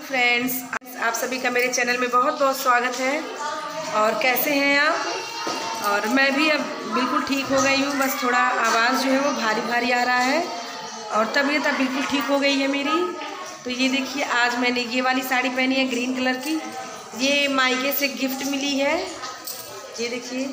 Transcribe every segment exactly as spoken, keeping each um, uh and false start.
Friends, आप सभी का मेरे चैनल में बहुत बहुत स्वागत है। और कैसे हैं आप? और मैं भी अब बिल्कुल ठीक हो गई हूँ, बस थोड़ा आवाज़ जो है वो भारी भारी आ रहा है और तबीयत अब बिल्कुल ठीक हो गई है मेरी। तो ये देखिए, आज मैंने ये वाली साड़ी पहनी है ग्रीन कलर की। ये मायके से गिफ्ट मिली है। ये देखिए,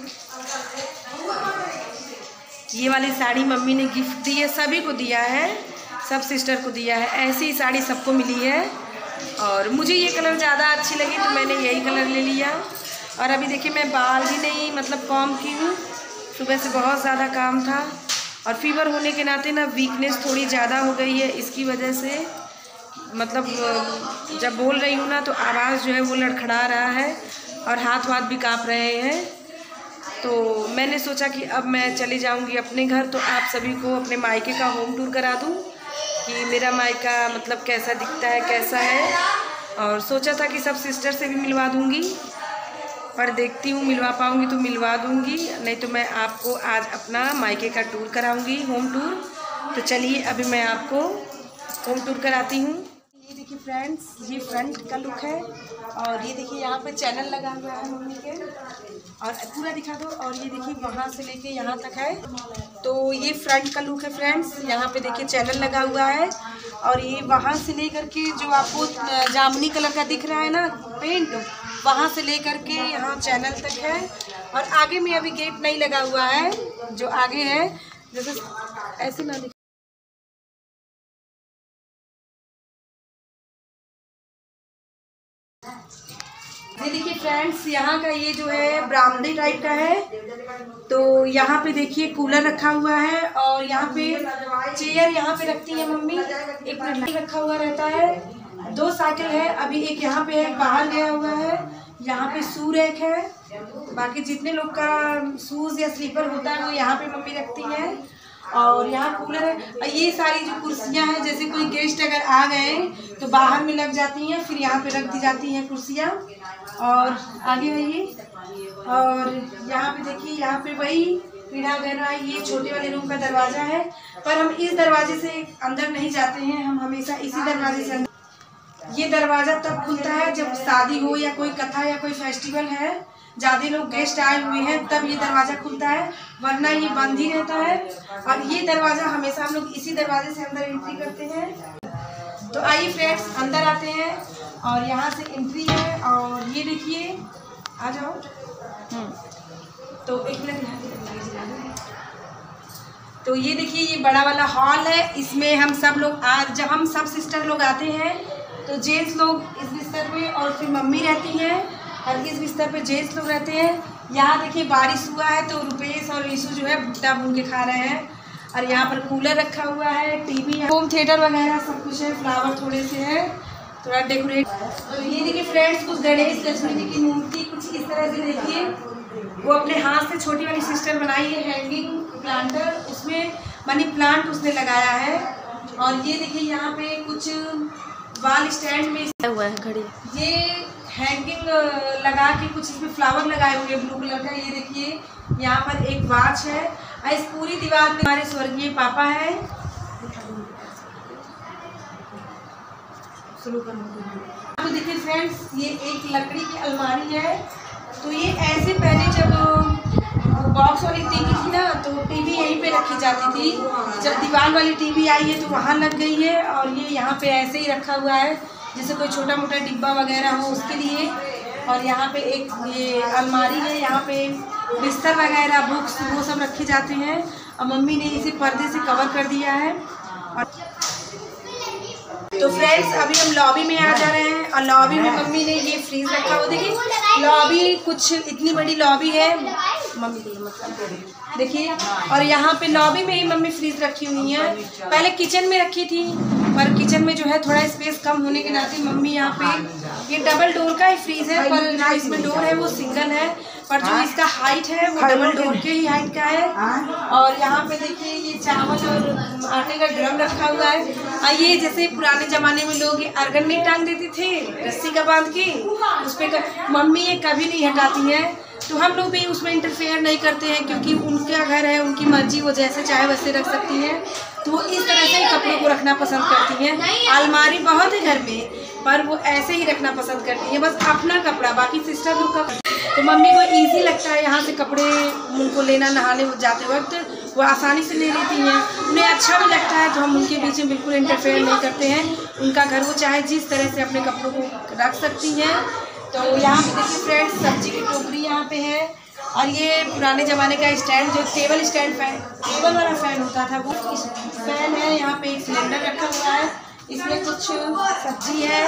ये वाली साड़ी मम्मी ने गिफ्ट दी है, सभी को दिया है, सब सिस्टर को दिया है। ऐसी ही साड़ी सबको मिली है और मुझे ये कलर ज़्यादा अच्छी लगी तो मैंने यही कलर ले लिया। और अभी देखिए, मैं बाल भी नहीं मतलब कॉम की हूँ, सुबह से बहुत ज़्यादा काम था और फीवर होने के नाते ना वीकनेस थोड़ी ज़्यादा हो गई है। इसकी वजह से मतलब जब बोल रही हूँ ना तो आवाज़ जो है वो लड़खड़ा रहा है और हाथ वाथ भी काँप रहे हैं। तो मैंने सोचा कि अब मैं चली जाऊंगी अपने घर, तो आप सभी को अपने मायके का होम टूर करा दूं कि मेरा मायका मतलब कैसा दिखता है, कैसा है। और सोचा था कि सब सिस्टर से भी मिलवा दूंगी, पर देखती हूँ मिलवा पाऊंगी तो मिलवा दूंगी, नहीं तो मैं आपको आज अपना मायके का टूर कराऊंगी, होम टूर। तो चलिए अभी मैं आपको होम टूर कराती हूँ। ये देखिए फ्रेंड्स, ये फ्रंट का लुक है और ये देखिए यहाँ पे चैनल लगा हुआ है मम्मी के, और पूरा दिखा दो। और ये देखिए वहाँ से लेके यहाँ तक है, तो ये फ्रंट का लुक है फ्रेंड्स। यहाँ पे देखिए चैनल लगा हुआ है और ये वहाँ से लेकर के जो आपको जामुनी कलर का दिख रहा है ना पेंट, वहाँ से लेकर के यहाँ चैनल तक है। और आगे में अभी गेट नहीं लगा हुआ है, जो आगे है जैसे ऐसे ना। ये देखिए फ्रेंड्स, यहाँ का ये जो है बरामदे टाइप का है। तो यहाँ पे देखिए कूलर रखा हुआ है और यहाँ पे चेयर यहाँ पे रखती है मम्मी, एक मिनट रखा हुआ रहता है। दो साइकिल है, अभी एक यहाँ पे है, बाहर गया हुआ है। यहाँ पे शू रैक है, बाकी जितने लोग का शूज या स्लीपर होता है वो यहाँ पे मम्मी रखती है। और यहाँ कूलर है। ये सारी जो कुर्सियाँ हैं, जैसे कोई गेस्ट अगर आ गए तो बाहर में लग जाती हैं, फिर यहाँ पे रख दी जाती हैं कुर्सियाँ। और आगे है ये, और यहाँ पे देखिए यहाँ पे वही पीढ़ा गहना है। ये छोटे वाले रूम का दरवाज़ा है, पर हम इस दरवाजे से अंदर नहीं जाते हैं, हम हमेशा इसी दरवाजे से अंदर। ये दरवाज़ा तब खुलता है जब शादी हो या कोई कथा या कोई फेस्टिवल है, ज़्यादा लोग गेस्ट आए हुए हैं, तब ये दरवाज़ा खुलता है, वरना ये बंद ही रहता है। और ये दरवाज़ा हमेशा हम लोग इसी दरवाजे से अंदर एंट्री करते हैं। तो आइए फ्रेंड्स अंदर आते हैं और यहाँ से एंट्री है। और ये देखिए, आ जाओ। तो एक मिनट, तो ये देखिए ये बड़ा वाला हॉल है। इसमें हम सब लोग आज जब हम सब सिस्टर लोग आते हैं तो जेंट्स लोग इस बिस्तर पे और फिर मम्मी रहती हैं और इस बिस्तर पे जेंट्स लोग रहते हैं। यहाँ देखिए बारिश हुआ है तो रुपेश और रीशु जो है भुट्टा भून के खा रहे हैं। और यहाँ पर कूलर रखा हुआ है, टीवी है, होम थिएटर वगैरह सब कुछ है, फ्लावर थोड़े से है, थोड़ा डेकोरेट। तो ये देखिए फ्रेंड्स, कुछ गणेश लक्ष्मी जी की मूर्ति कुछ इस तरह से देखिए, वो अपने हाथ से छोटी वाली सिस्टर बनाई है, हैंगिंग प्लांटर, उसमें मनी प्लांट उसने लगाया है। और ये देखिए यहाँ पे कुछ वाल स्टैंड में हुआ है घड़ी, ये हैंगिंग लगा के कुछ इसमें फ्लावर लगाए हुए ब्लू कलर का। ये देखिए यहाँ पर एक वॉच है। इस पूरी दीवार में हमारे स्वर्गीय पापा है। तो देखिए फ्रेंड्स, ये एक लकड़ी की अलमारी है। तो ये ऐसे पहले जब बॉक्स वाली टीवी थी ना तो टीवी यहीं पे रखी जाती थी, जब दीवार वाली टीवी आई है तो वहाँ लग गई है। और ये यहाँ पे ऐसे ही रखा हुआ है, जैसे कोई छोटा मोटा डिब्बा वगैरह हो उसके लिए। और यहाँ पे एक ये अलमारी है, यहाँ पे बिस्तर वगैरह बुक्स वो सब रखे जाते हैं। और मम्मी ने इसे पर्दे से कवर कर दिया है। और तो फ्रेंड्स अभी हम लॉबी में आ जा रहे हैं और लॉबी में मम्मी ने ये फ्रीज रखा हुआ। देखिए लॉबी कुछ इतनी बड़ी लॉबी है मम्मी को मतलब देखिए। और यहाँ पे लॉबी में ही मम्मी फ्रीज रखी हुई है। पहले किचन में रखी थी, पर किचन में जो है थोड़ा स्पेस कम होने के नाते मम्मी यहाँ पे, ये डबल डोर का ही फ्रीज है, पर जो इसमें डोर है वो सिंगल है, पर जो इसका हाइट है वो डबल डोर के ही हाइट का है। और यहाँ पे देखिए ये चावल और आटे का ड्रम रखा हुआ है। और ये जैसे पुराने जमाने में लोग अर्गन नहीं टांग देते थे रस्सी का बांध के, उस पर मम्मी ये कभी नहीं हटाती है। तो हम लोग भी उसमें इंटरफेयर नहीं करते हैं, क्योंकि उनका घर है, उनकी मर्जी, वो जैसे चाहे वैसे रख सकती हैं। तो वो इस तरह से कपड़ों को रखना पसंद करती हैं। अलमारी बहुत है घर में, पर वो ऐसे ही रखना पसंद करती है, बस अपना कपड़ा, बाकी सिस्टर लोग का। तो मम्मी को इजी लगता है यहाँ से कपड़े उनको लेना, नहाने जाते वक्त वो आसानी से ले लेती हैं, उन्हें अच्छा भी लगता है। तो हम उनके बीच में बिल्कुल इंटरफेयर नहीं करते हैं, उनका घर वो चाहे जिस तरह से अपने कपड़ों को रख सकती हैं। तो यहाँ पे देखिए फ्रेंड्स, सब्जी की टोकरी यहाँ पे है, और ये पुराने ज़माने का स्टैंड, जो टेबल स्टैंड फैन, टेबल वाला फ़ैन होता था, वो फैन है। यहाँ पे एक सिलेंडर रखा हुआ है, इसमें कुछ सब्जी है,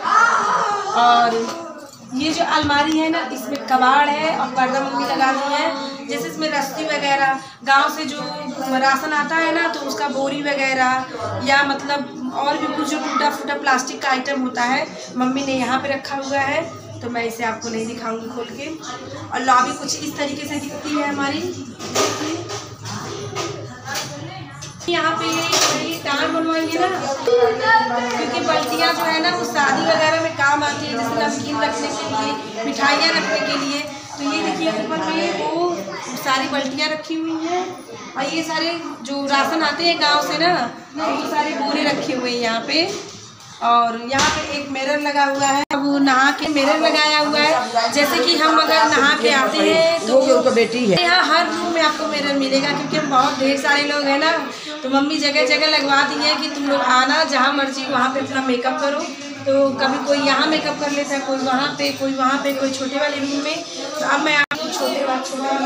और ये जो अलमारी है ना, इसमें कबाड़ है और पर्दा मम्मी लगा दी है। जैसे इसमें रस्सी वगैरह, गांव से जो राशन आता है ना, तो उसका बोरी वगैरह, या मतलब और भी कुछ जो टूटा फूटा प्लास्टिक का आइटम होता है, मम्मी ने यहाँ पे रखा हुआ है। तो मैं इसे आपको नहीं दिखाऊंगी खोल के। और लॉबी कुछ इस तरीके से दिखती है हमारी। यहाँ पे टांग बनवाएंगे ना, क्योंकि बाल्टियाँ जो है ना वो शादी वगैरह में काम आती है, जैसे नमकीन रखने के लिए, मिठाइयाँ रखने के लिए। तो ये देखिए ऊपर में वो सारी बाल्टियाँ रखी हुई हैं, और ये सारे जो राशन आते हैं गांव से ना, वो सारे बोरे रखे हुए हैं यहाँ पे। और यहाँ पे एक मिरर लगा हुआ है, वो नहा के मिरर लगाया हुआ है। जैसे कि हम अगर नहा के आते हैं तो वो बेटी है, यहाँ हर रूम में आपको मिरर मिलेगा, क्योंकि हम बहुत ढेर सारे लोग हैं ना, तो मम्मी जगह जगह लगवा दी है कि तुम लोग आना, जहाँ मर्जी वहाँ पे अपना मेकअप करो। तो कभी कोई यहाँ मेकअप कर लेता है, कोई वहाँ पे, कोई वहाँ पे, कोई छोटे वाले रूम में। तो अब मैं आपको छोटे वाले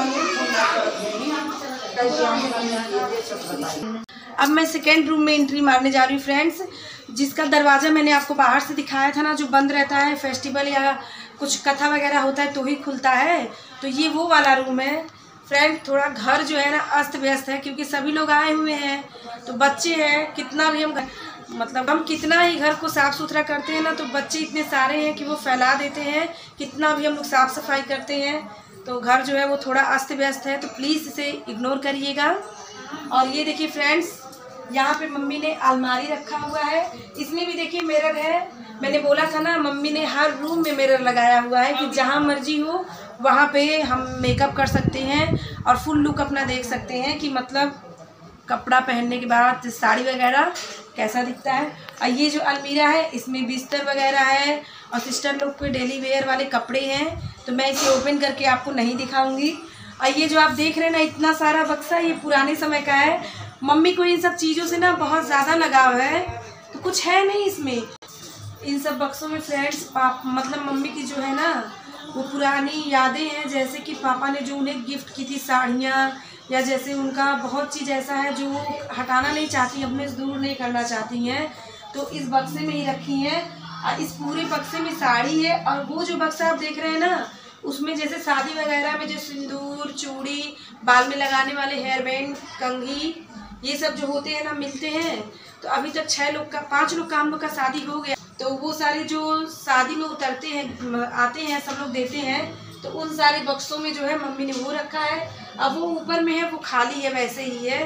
अब मैं सेकेंड रूम में एंट्री मारने जा रही हूँ फ्रेंड्स, जिसका दरवाज़ा मैंने आपको बाहर से दिखाया था ना, जो बंद रहता है, फेस्टिवल या कुछ कथा वगैरह होता है तो ही खुलता है। तो ये वो वाला रूम है फ्रेंड। थोड़ा घर जो है ना अस्त व्यस्त है, क्योंकि सभी लोग आए हुए हैं, तो बच्चे हैं। कितना भी हम मतलब हम कितना ही घर को साफ़ सुथरा करते हैं ना, तो बच्चे इतने सारे हैं कि वो फैला देते हैं। कितना भी हम लोग साफ़ सफाई करते हैं, तो घर जो है वो थोड़ा अस्त व्यस्त है, तो प्लीज़ इसे इग्नोर करिएगा। और ये देखिए फ्रेंड्स, यहाँ पे मम्मी ने अलमारी रखा हुआ है, इसमें भी देखिए मिरर है। मैंने बोला था ना, मम्मी ने हर रूम में मिरर लगाया हुआ है कि जहाँ मर्जी हो वहाँ पे हम मेकअप कर सकते हैं और फुल लुक अपना देख सकते हैं, कि मतलब कपड़ा पहनने के बाद साड़ी वगैरह कैसा दिखता है। और ये जो अलमीरा है, इसमें बिस्तर वगैरह है और सिस्टर लोग के डेली वेयर वाले कपड़े हैं, तो मैं इसे ओपन करके आपको नहीं दिखाऊंगी। और ये जो आप देख रहे हैं ना, इतना सारा बक्सा, ये पुराने समय का है। मम्मी को इन सब चीज़ों से ना बहुत ज़्यादा लगाव है, तो कुछ है नहीं इसमें। इन सब बक्सों में फ्रेंड्स, पाप मतलब मम्मी की जो है ना वो पुरानी यादें हैं, जैसे कि पापा ने जो उन्हें गिफ्ट की थी साड़ियाँ, या जैसे उनका बहुत चीज़ ऐसा है जो हटाना नहीं चाहती, अपने से दूर नहीं करना चाहती हैं, तो इस बक्से में ही रखी हैं। और इस पूरे बक्से में साड़ी है, और वो जो बक्सा आप देख रहे हैं ना, उसमें जैसे शादी वगैरह में जो सिंदूर, चूड़ी, बाल में लगाने वाले हेयर बैंड, कंघी, ये सब जो होते हैं ना, मिलते हैं। तो अभी तक छः लोग का, पाँच लोग का हम लोग का शादी हो गया, तो वो सारे जो शादी में उतरते हैं, आते हैं, सब लोग देते हैं, तो उन सारे बक्सों में जो है मम्मी ने वो रखा है। अब वो ऊपर में है, वो खाली है, वैसे ही है।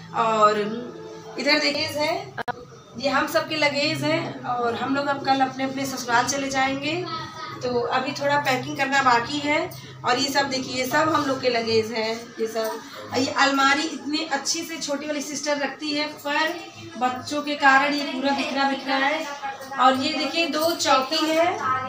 और इधर लगेज है, ये हम सब के लगेज हैं, और हम लोग अब कल अपने अपने ससुराल चले जाएंगे, तो अभी थोड़ा पैकिंग करना बाकी है। और ये सब देखिए, ये सब हम लोग के लगेज हैं, ये सब। ये अलमारी इतनी अच्छी से छोटी वाली सिस्टर रखती है, पर बच्चों के कारण ये पूरा बिखरा बिखरा है। और ये देखिए, दो चौकी है,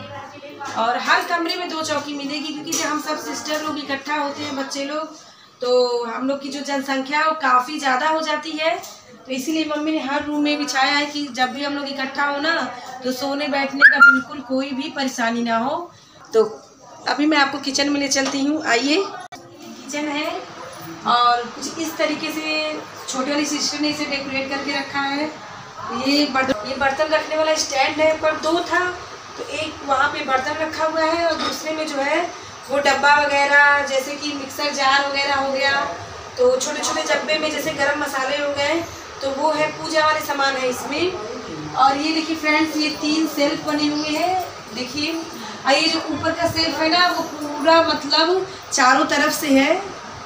और हर कमरे में दो चौकी मिलेगी, क्योंकि जब हम सब सिस्टर लोग इकट्ठा होते हैं, बच्चे लोग, तो हम लोग की जो जनसंख्या है वो काफ़ी ज़्यादा हो जाती है। तो इसीलिए मम्मी ने हर रूम में बिछाया है कि जब भी हम लोग इकट्ठा हो ना, तो सोने बैठने का बिल्कुल कोई भी परेशानी ना हो। तो अभी मैं आपको किचन में ले चलती हूँ, आइए। किचन है, और कुछ इस तरीके से छोटी वाली सिस्टर ने इसे डेकोरेट करके रखा है। ये बर्तन ये बर्तन रखने वाला स्टैंड है, पर दो था, तो एक वहाँ पे बर्तन रखा हुआ है, और दूसरे में जो है वो डब्बा वगैरह, जैसे कि मिक्सर जार वगैरह हो गया, तो छोटे छोटे डब्बे में जैसे गरम मसाले हो गए, तो वो है, पूजा वाले सामान है इसमें। और ये देखिए फ्रेंड्स, ये तीन सेल्फ बने हुए हैं, देखिए। और ये जो ऊपर का सेल्फ है ना, वो पूरा मतलब चारों तरफ से है,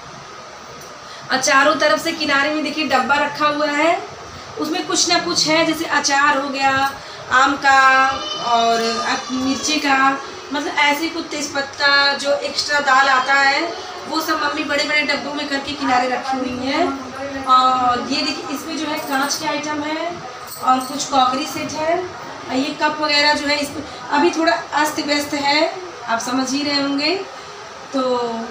और चारों तरफ से किनारे में देखिए डब्बा रखा हुआ है, उसमें कुछ ना कुछ है, जैसे अचार हो गया आम का और मिर्ची का, मतलब ऐसे कुछ तेज़पत्ता, जो एक्स्ट्रा दाल आता है, वो सब मम्मी बड़े बड़े डब्बों में करके किनारे रखी हुई हैं। और ये देखिए, इसमें जो है कांच के आइटम है, और कुछ क्रॉकरी सेट है, और ये कप वगैरह जो है इस अभी थोड़ा अस्त व्यस्त है, आप समझ ही रहे होंगे। तो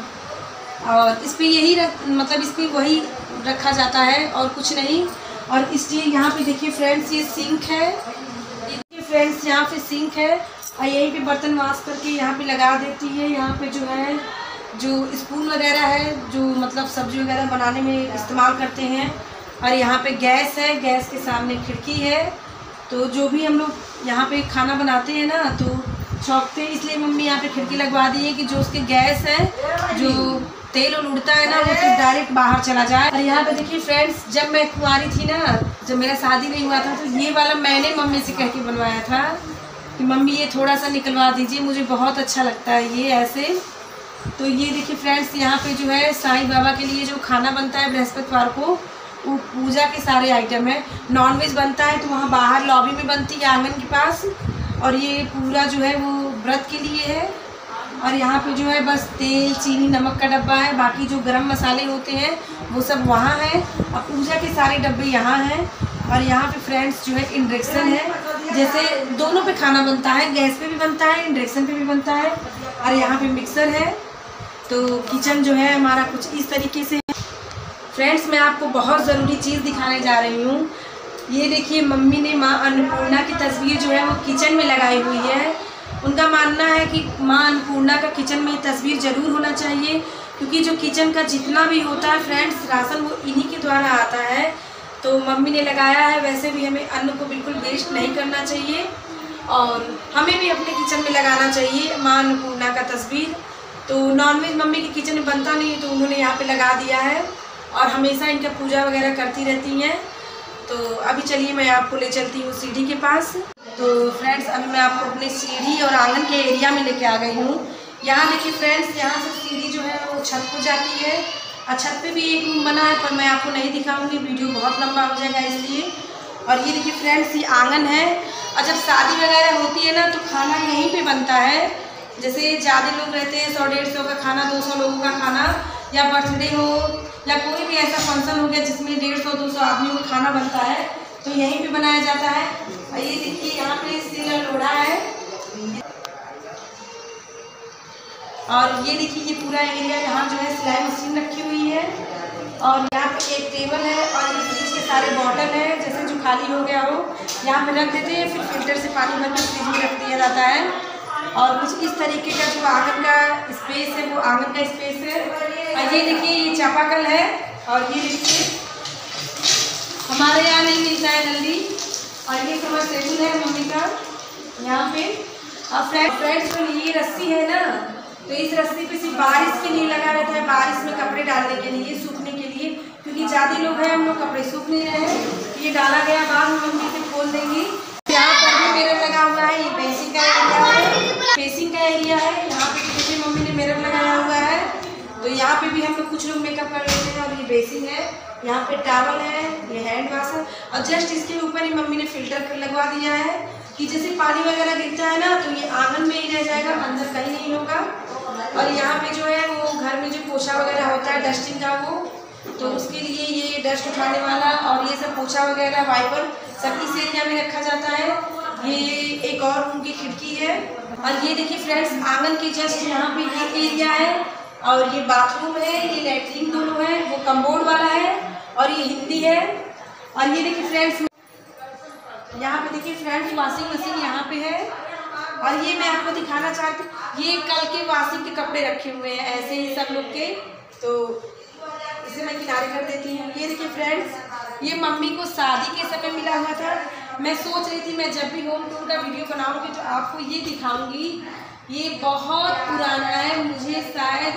और इस पर यही रख मतलब इस पर वही रखा जाता है और कुछ नहीं। और इसलिए यहाँ पे देखिए फ्रेंड्स ये सिंक है, ये देखिए फ्रेंड्स यहाँ पे सिंक है और यहीं पे बर्तन वॉश करके यहाँ पे लगा देती है। यहाँ पे जो है जो स्पून वगैरह है जो मतलब सब्जी वगैरह बनाने में इस्तेमाल करते हैं। और यहाँ पे गैस है, गैस के सामने खिड़की है। तो जो भी हम लोग यहाँ पे खाना बनाते हैं ना तो चौंकते हैं, इसलिए मम्मी यहाँ पे खिड़की लगवा दी है कि जो उसके गैस है जो तेल और उड़ता है ना वो तो डायरेक्ट बाहर चला जाए। और यहाँ पे देखिए फ्रेंड्स, जब मैं कुंवारी थी ना, जब मेरा शादी नहीं हुआ था, तो ये वाला मैंने मम्मी से कह के बनवाया था कि मम्मी ये थोड़ा सा निकलवा दीजिए, मुझे बहुत अच्छा लगता है ये ऐसे। तो ये देखिए फ्रेंड्स, यहाँ पे जो है साईं बाबा के लिए जो खाना बनता है बृहस्पतिवार को, वो पूजा के सारे आइटम है। नॉनवेज बनता है तो वहाँ बाहर लॉबी में बनती है आंगन के पास, और ये पूरा जो है वो व्रत के लिए है। और यहाँ पे जो है बस तेल, चीनी, नमक का डब्बा है, बाकी जो गरम मसाले होते हैं वो सब वहाँ है, और पूजा के सारे डब्बे यहाँ हैं। और यहाँ पे फ्रेंड्स जो है इंडक्शन है, जैसे दोनों पे खाना बनता है, गैस पे भी बनता है, इंडक्शन पे भी बनता है। और यहाँ पे मिक्सर है। तो किचन जो है हमारा कुछ इस तरीके से है। फ्रेंड्स, मैं आपको बहुत ज़रूरी चीज़ दिखाने जा रही हूँ। ये देखिए मम्मी ने माँ अन्नपूर्णा की तस्वीर जो है वो किचन में लगाई हुई है। उनका मानना है कि माँ अन्नपूर्णा का किचन में तस्वीर ज़रूर होना चाहिए, क्योंकि जो किचन का जितना भी होता है फ्रेंड्स राशन वो इन्हीं के द्वारा आता है। तो मम्मी ने लगाया है। वैसे भी हमें अन्न को बिल्कुल वेस्ट नहीं करना चाहिए और हमें भी अपने किचन में लगाना चाहिए माँ अन्नपूर्णा का तस्वीर। तो नॉनवेज मम्मी के किचन में बनता नहीं है तो उन्होंने यहाँ पे लगा दिया है और हमेशा इनका पूजा वगैरह करती रहती हैं। तो अभी चलिए मैं आपको ले चलती हूँ सीढ़ी के पास। तो फ्रेंड्स, अभी मैं आपको अपने सीढ़ी और आंगन के एरिया में लेके आ गई हूँ। यहाँ देखिए फ्रेंड्स, यहाँ से सीढ़ी जो है वो छत को जाती है और छत पे भी एक रूम बना है, पर मैं आपको नहीं दिखाऊंगी, वीडियो बहुत लंबा हो जाएगा इसलिए। और ये देखिए फ्रेंड्स, ये आंगन है। और जब शादी वगैरह होती है ना तो खाना यहीं पे बनता है। जैसे ज़्यादा लोग रहते हैं, सौ डेढ़ सौ का खाना, दो सौ लोगों का खाना, या बर्थडे हो या कोई भी ऐसा फंक्शन हो गया जिसमें डेढ़ सौ दो सौ आदमियों का खाना बनता है, तो यहीं पे बनाया जाता है। और ये देखिए यहाँ पे सिला लोढ़ा है। और ये देखिए ये पूरा एरिया, यहाँ जो है सिलाई मशीन रखी हुई है। और यहाँ पे एक टेबल है और ये फ्रिज के सारे बॉटल है, जैसे जो खाली हो गया हो यहाँ पे रख देते हैं, फिर फिल्टर से पानी भर के फ्रिज में रख दिया जाता है। और कुछ इस तरीके का जो आंगन का स्पेस है वो आंगन का स्पेस है। और ये देखिए ये चापाकल है। और ये देखिए हमारे यहाँ नहीं मिलता है जल्दी। और ये समरसेबल है मम्मी का यहाँ पे। और फ्रेंड्स, जो ये रस्सी है ना, तो इस रस्सी पे सिर्फ बारिश के लिए लगा रहता है, बारिश में कपड़े डालने के लिए, सूखने के लिए, क्योंकि ज़्यादा लोग हैं, हम लोग कपड़े सूख नहीं रहे हैं। ये डाला गया, बाद में मम्मी से खोल देंगी। यहाँ पर भी मिरर लगा हुआ है। ये बेसिंग का एरिया है, फेसिंग का एरिया है। यहाँ पे देखिए मम्मी ने मिरर लगाया हुआ है, तो यहाँ पे भी हम लोग कुछ लोग मेकअप कर लेते हैं। और ये बेसिंग है, यहाँ पे टॉवल है, ये हैंड वाश है। और जस्ट इसके ऊपर ही मम्मी ने फिल्टर लगवा दिया है कि जैसे पानी वगैरह गिरता है ना तो ये आंगन में ही रह जाएगा, अंदर कहीं नहीं होगा। और यहाँ पे जो है वो घर में जो पोछा वगैरह होता है डस्टिंग का, वो तो उसके लिए ये डस्ट उठाने वाला और ये सब पोछा वगैरह वाइपर सब इस एरिया में रखा जाता है। ये एक और रूम की खिड़की है। और ये देखिए फ्रेंड्स, आंगन के जस्ट यहाँ पे ये एरिया है और ये बाथरूम है, ये लैट्रिन दोनों है, वो कम्बोर्ड वाला है और ये हिंदी है। और ये देखिए फ्रेंड्स, यहाँ पे देखिए फ्रेंड्स वॉशिंग मशीन यहाँ पे है। और ये मैं आपको दिखाना चाहती हूँ, ये कल के वॉशिंग के कपड़े रखे हुए हैं ऐसे ही सब लोग के, तो इसे मैं किनारे कर देती हूँ। ये देखिए फ्रेंड्स, ये मम्मी को शादी के समय मिला हुआ था। मैं सोच रही थी मैं जब भी होम टूर का वीडियो बनाऊंगी तो आपको ये दिखाऊंगी। ये बहुत पुराना है, मुझे शायद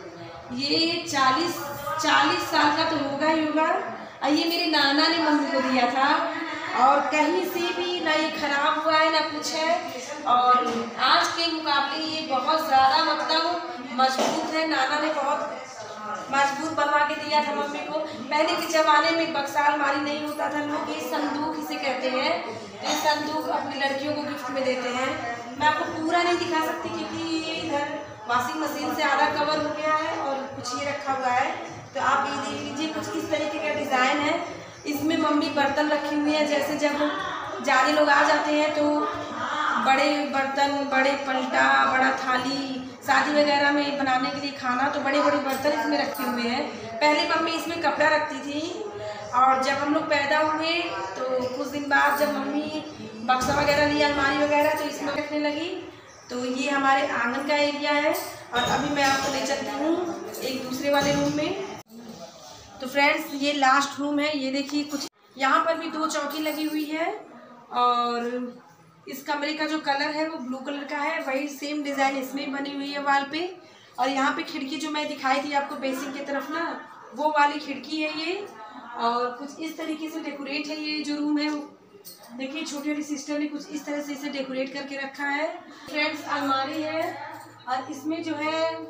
ये चालीस चालीस साल का तो होगा ही होगा। और ये मेरे नाना ने मम्मी को दिया था और कहीं से भी ना ये खराब हुआ है ना कुछ है। और आज के मुकाबले ये बहुत ज़्यादा मतलब मजबूत है। नाना ने बहुत मजबूत बनवा के दिया था मम्मी को। पहले के ज़माने में बक्सा अलमारी नहीं होता था, लोग ये संदूक इसे कहते हैं। ये संदूक अपनी लड़कियों को गिफ्ट में देते हैं। मैं आपको पूरा नहीं दिखा सकती क्योंकि ये इधर वॉशिंग मशीन से आधा कवर हो गया है और कुछ ये रखा हुआ है। तो आप ये देख लीजिए, कुछ इस तरीके का डिज़ाइन है। इसमें मम्मी बर्तन रखी हुई है, जैसे जब ज़्यादा लोग आ जाते हैं तो बड़े बर्तन, बड़े पलटा, बड़ा थाली, शादी वगैरह में बनाने के लिए खाना, तो बड़े बड़े बर्तन इसमें रखे हुए हैं। पहले मम्मी इसमें कपड़ा रखती थी और जब हम लोग पैदा हुए तो कुछ दिन बाद जब मम्मी बक्सा वगैरह ली, अलमारी वगैरह, तो इसमें रखने लगी। तो ये हमारे आंगन का एरिया है और अभी मैं आपको ले चलती हूँ एक दूसरे वाले रूम में। तो फ्रेंड्स ये लास्ट रूम है, ये देखिए कुछ यहाँ पर भी दो चौकी लगी हुई है और इस कमरे का जो कलर है वो ब्लू कलर का है, वही सेम डिज़ाइन इसमें बनी हुई है वाल पे। और यहाँ पे खिड़की जो मैं दिखाई थी आपको बेसिन की तरफ ना, वो वाली खिड़की है ये। और कुछ इस तरीके से डेकोरेट है ये जो रूम है। देखिए छोटी वाली सिस्टर ने कुछ इस तरह से इसे डेकोरेट करके रखा है। फ्रेंड्स अलमारी है और इसमें जो है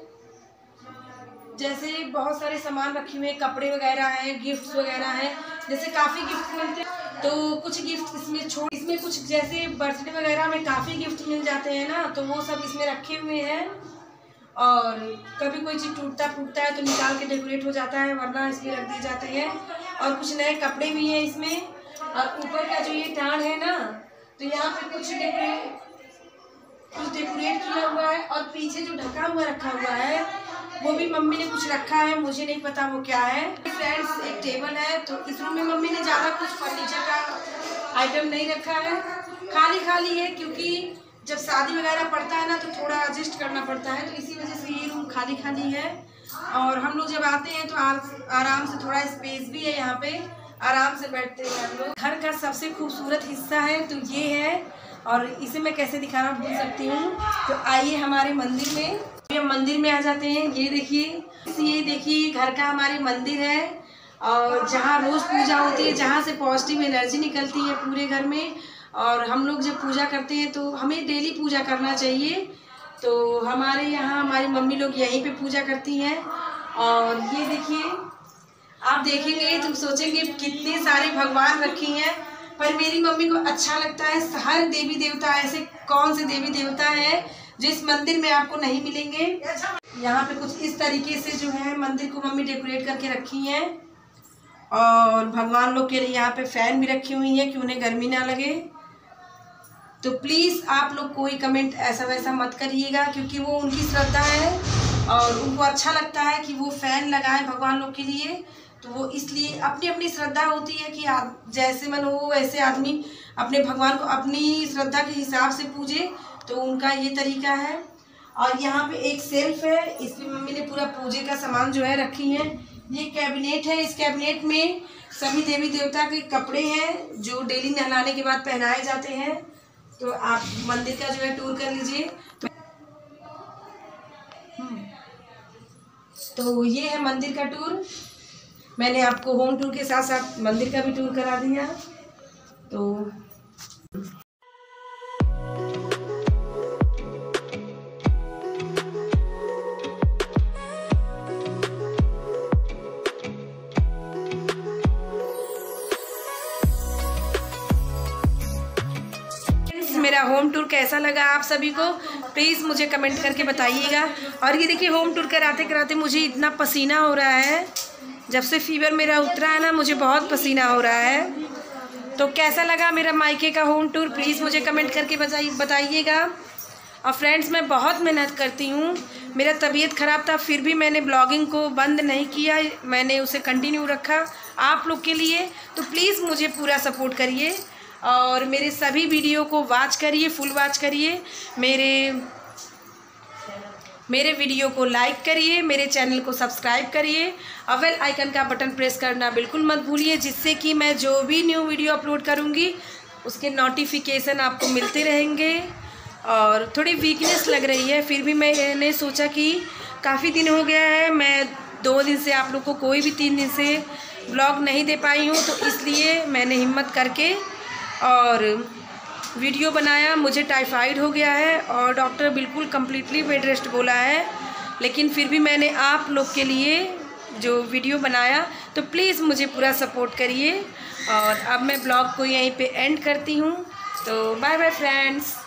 जैसे बहुत सारे सामान रखे हुए हैं, कपड़े वगैरह हैं, गिफ्ट्स वगैरह हैं, जैसे काफ़ी गिफ्ट मिलते हैं तो कुछ गिफ्ट इसमें छोड़ इसमें कुछ जैसे बर्थडे वगैरह में काफ़ी गिफ्ट मिल जाते हैं ना, तो वो सब इसमें रखे हुए हैं। और कभी कोई चीज़ टूटता फूटता है तो निकाल के डेकोरेट हो जाता है, वरना इसमें रख दिए जाते हैं। और कुछ नए कपड़े भी हैं इसमें। और ऊपर का जो ये टाण है ना, तो यहाँ पे कुछ डेकोरेट कुछ डेकोरेट किया हुआ है। और पीछे जो ढका हुआ रखा हुआ है वो भी मम्मी ने कुछ रखा है, मुझे नहीं पता वो क्या है। फ्रेंड्स एक टेबल है, तो इस रूम में मम्मी ने ज़्यादा कुछ फर्नीचर का आइटम नहीं रखा है, खाली खाली है, क्योंकि जब शादी वगैरह पड़ता है ना तो थोड़ा एडजस्ट करना पड़ता है, तो इसी वजह से ये रूम खाली खाली है। और हम लोग जब आते हैं तो आराम से थोड़ा स्पेस भी है, यहाँ पे आराम से बैठते हैं हम लोग। घर का सबसे खूबसूरत हिस्सा है तो ये है, और इसे मैं कैसे दिखाना भूल सकती हूँ। तो आइए हमारे मंदिर में, हम मंदिर में आ जाते हैं। ये देखिए ये देखिए घर का हमारे मंदिर है और जहाँ रोज़ पूजा होती है, जहाँ से पॉजिटिव एनर्जी निकलती है पूरे घर में। और हम लोग जब पूजा करते हैं तो हमें डेली पूजा करना चाहिए। तो हमारे यहाँ हमारी मम्मी लोग यहीं पे पूजा करती हैं। और ये देखिए आप देखेंगे तो सोचेंगे कितने सारे भगवान रखी हैं, पर मेरी मम्मी को अच्छा लगता है। हर देवी देवता, ऐसे कौन से देवी देवता है जो इस मंदिर में आपको नहीं मिलेंगे। यहाँ पे कुछ इस तरीके से जो है मंदिर को मम्मी डेकोरेट करके रखी हैं। और भगवान लोग के लिए यहाँ पे फैन भी रखी हुई हैं कि उन्हें गर्मी ना लगे। तो प्लीज़ आप लोग कोई कमेंट ऐसा वैसा मत करिएगा, क्योंकि वो उनकी श्रद्धा है और उनको अच्छा लगता है कि वो फ़ैन लगाएं भगवान लोग के लिए। तो वो इसलिए अपनी अपनी श्रद्धा होती है कि आप जैसे मन हो वैसे आदमी अपने भगवान को अपनी श्रद्धा के हिसाब से पूजे, तो उनका ये तरीका है। और यहाँ पे एक सेल्फ है, इसमें मम्मी ने पूरा पूजे का सामान जो है रखी है। ये कैबिनेट है, इस कैबिनेट में सभी देवी देवता के कपड़े हैं जो डेली नहलाने के बाद पहनाए जाते हैं। तो आप मंदिर का जो है टूर कर लीजिए। तो, तो ये है मंदिर का टूर। मैंने आपको होम टूर के साथ साथ मंदिर का भी टूर करा दिया। तो मेरा होम टूर कैसा लगा आप सभी को प्लीज़ मुझे कमेंट करके बताइएगा। और ये देखिए होम टूर कराते कराते मुझे इतना पसीना हो रहा है, जब से फीवर मेरा उतरा है ना मुझे बहुत पसीना हो रहा है। तो कैसा लगा मेरा मायके का होम टूर प्लीज़ मुझे कमेंट करके बताइएगा। और फ्रेंड्स मैं बहुत मेहनत करती हूँ, मेरा तबीयत ख़राब था फिर भी मैंने ब्लॉगिंग को बंद नहीं किया, मैंने उसे कंटिन्यू रखा आप लोग के लिए। तो प्लीज़ मुझे पूरा सपोर्ट करिए और मेरे सभी वीडियो को वॉच करिए, फुल वॉच करिए, मेरे मेरे वीडियो को लाइक करिए, मेरे चैनल को सब्सक्राइब करिए और बेल आइकन का बटन प्रेस करना बिल्कुल मत भूलिए, जिससे कि मैं जो भी न्यू वीडियो अपलोड करूँगी उसके नोटिफिकेशन आपको मिलते रहेंगे। और थोड़ी वीकनेस लग रही है, फिर भी मैंने सोचा कि काफ़ी दिन हो गया है, मैं दो दिन से आप लोग को कोई भी तीन दिन से ब्लॉग नहीं दे पाई हूँ, तो इसलिए मैंने हिम्मत करके और वीडियो बनाया। मुझे टाइफाइड हो गया है और डॉक्टर बिल्कुल कम्प्लीटली बेड रेस्ट बोला है, लेकिन फिर भी मैंने आप लोग के लिए जो वीडियो बनाया। तो प्लीज़ मुझे पूरा सपोर्ट करिए। और अब मैं ब्लॉग को यहीं पे एंड करती हूँ। तो बाय बाय फ्रेंड्स।